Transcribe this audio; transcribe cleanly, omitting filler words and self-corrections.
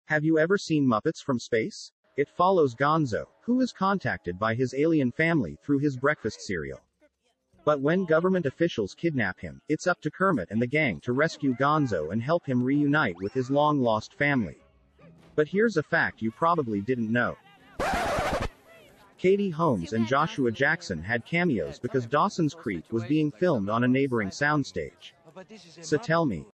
Have you ever seen Muppets from Space? It follows Gonzo, who is contacted by his alien family through his breakfast cereal. But when government officials kidnap him, it's up to Kermit and the gang to rescue Gonzo and help him reunite with his long-lost family. But here's a fact you probably didn't know. Katie Holmes and Joshua Jackson had cameos because Dawson's Creek was being filmed on a neighboring soundstage. So tell me,